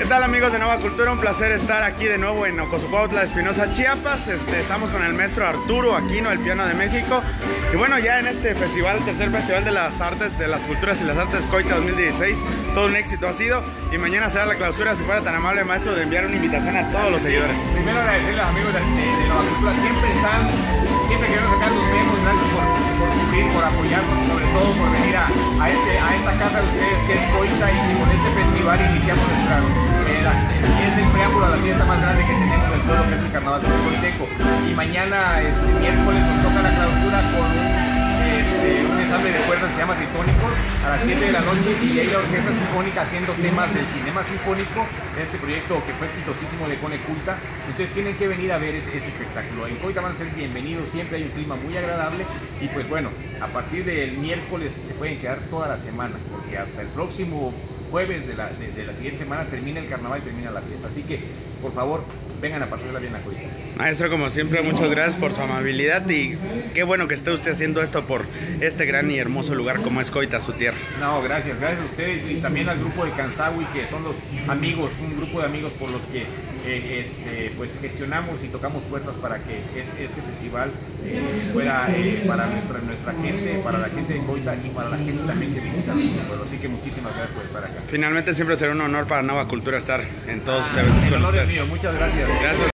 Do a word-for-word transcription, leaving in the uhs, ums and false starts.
¿Qué tal, amigos de Nueva Cultura? Un placer estar aquí de nuevo en Ocosocuautla de Espinosa, Chiapas. Este, estamos con el maestro Arturo Aquino, el piano de México. Y bueno, ya en este festival, tercer festival de las artes, de las culturas y las artes Coita dos mil dieciséis, todo un éxito ha sido. Y mañana será la clausura. Si fuera tan amable, maestro, de enviar una invitación a todos los seguidores. Primero agradecerle a los amigos de, de, de Nueva Cultura. Siempre están, siempre queremos sacar los demos. Gracias por, por cumplir, por apoyarnos, sobre todo por venir a, a, este, a esta casa de ustedes que es Coita, y con este festival iniciamos nuestra, eh, la, es el preámbulo a la fiesta más grande que tenemos del pueblo, que es el Carnaval Coiteco. Y mañana, este miércoles, nos toca la clausura con un, este, un ensamble de cuerdas que se llama Tritónicos a las siete de la noche, y ahí la Orquesta Sinfónica haciendo temas del Cinema Sinfónico, este proyecto que fue exitosísimo de Cone Culta. Entonces tienen que venir a ver ese, ese espectáculo. En Coita van a ser bienvenidos, siempre hay un clima muy agradable, y pues bueno, a partir del miércoles se pueden quedar toda la semana, porque hasta el próximo jueves de la, de, de la siguiente semana termina el carnaval y termina la fiesta. Así que, por favor, vengan a pasarla bien a Coita. Maestro, como siempre, muchas gracias por su amabilidad, y qué bueno que esté usted haciendo esto por este gran y hermoso lugar como es Coita, su tierra. No, gracias, gracias a ustedes, y también al grupo de Cansawi, que son los amigos, un grupo de amigos por los que eh, este, pues gestionamos y tocamos puertas para que este, este festival eh, fuera eh, para nuestra, nuestra gente, para la gente de Coita y para la gente también que visita nuestro pueblo. Así que muchísimas gracias por estar acá. Finalmente siempre será un honor para Nueva Cultura estar en todos Ah, sus eventos el con honor usted. es mío, muchas gracias. Gracias.